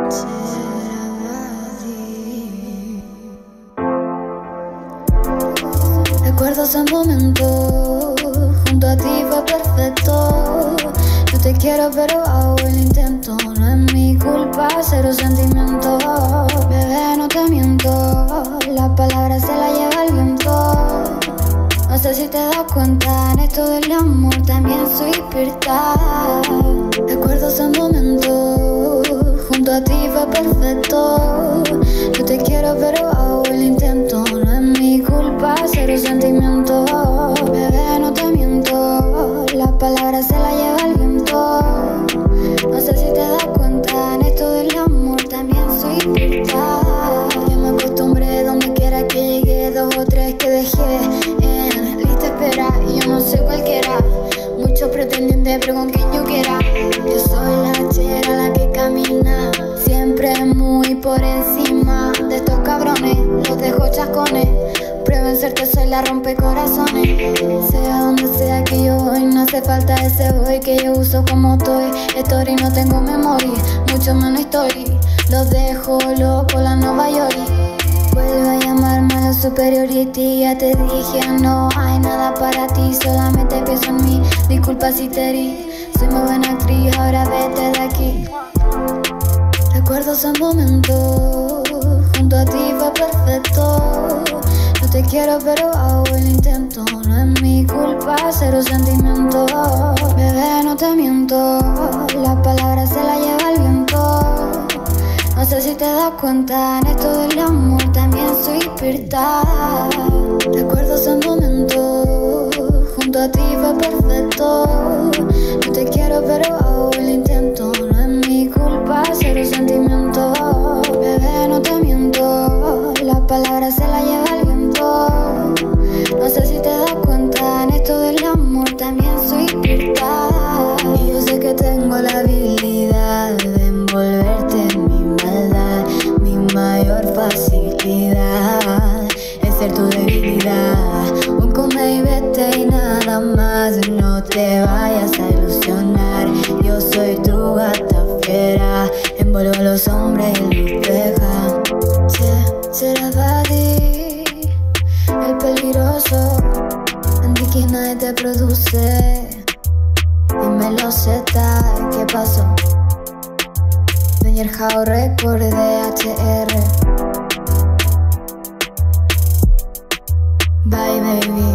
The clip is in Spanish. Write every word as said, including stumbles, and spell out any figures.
Recuerdo ese momento, junto a ti fue perfecto. Yo te quiero pero hago el intento. No es mi culpa, cero sentimiento. Bebé, no te miento, las palabras se las lleva el viento. No sé si te das cuenta, en esto del amor también soy experta. Recuerdo ese momento, junto a ti fue perfecto. Yo te quiero pero hago el intento. No es mi culpa, cero sentimiento. Bebé, no te miento, las palabras se las lleva el viento. No sé si te das cuenta, en esto del amor también soy experta. Ya me acostumbré donde quiera que llegue, dos o tres que dejé en lista espera. Y yo no soy cualquiera, muchos pretendientes pero con quien yo quiera. Yo soy la chera, la que camina siempre muy por encima de estos cabrones, los dejo chascones. Prueben serte, soy la rompecorazones. Sea donde sea que yo voy, no hace falta ese boy que yo uso como toy. Story no tengo memoria, mucho menos story. Los dejo loco, la Nueva York. Vuelve a llamarme a la superiority. Ya te dije, no hay nada para ti, solamente pienso en mí. Disculpa si te herí, soy muy buena actriz, ahora vete de aquí. Recuerdo ese momento, junto a ti fue perfecto. Yo te quiero pero hago el intento. No es mi culpa, cero sentimiento. Bebé, no te miento, las palabras se las lleva el viento. No sé si te das cuenta, en esto del amor también soy experta. Recuerdo ese momento, junto a ti fue perfecto. Yo te quiero pero hago el intento. No es mi culpa, cero sentimiento. Bebé, no te miento, las palabras se las lleva el viento. No sé si te das cuenta, en esto del amor también soy experta. Y yo sé que tengo la habilidad de envolverte en mi maldad. Mi mayor facilidad es ser tu debilidad. Un come y vete y nada más. No te vayas a ilusionar, yo soy tu gata fiera. Envuelvo a los hombres y los deja. Será Buddy, el peligroso, Andy que nadie te produce. Dímelo Z, ¿qué pasó? Danger House Record de H R. Bye baby.